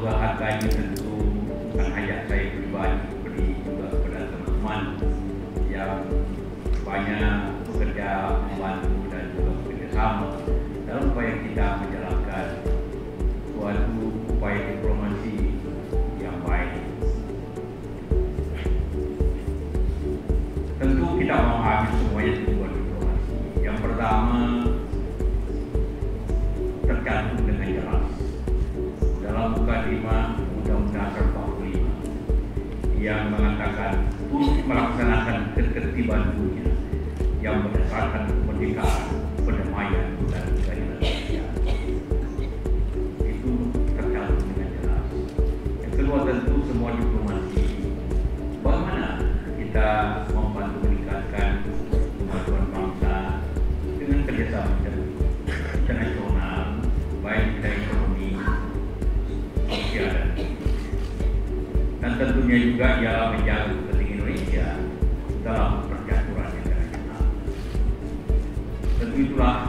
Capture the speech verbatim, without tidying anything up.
harganya tentu bukan hanya saya pribadi, seperti juga kepada teman-teman yang banyak bekerja membantu dan juga bekerjasama dalam upaya kita menjalankan suatu upaya diplomasi yang baik. Tentu kita memahami semuanya sebuah diplomasi. Yang pertama tercantum dengan jelas dalam mukadimah Undang-Undang empat puluh lima yang mengatakan untuk melaksanakan ketertiban dunia yang berdasarkan kemerdekaan, perdamaian dan keadilan sosial. Itu tercantum dengan jelas. Yang kedua tentu semua diplomasi. Bagaimana kita membantu meningkatkan kemajuan bangsa dengan kerjasama internasional, baik di bidang ekonomi, sosial dan dan tentunya juga ialah menjaga kepentingan Indonesia dalam percaturan internasional. Tentu itulah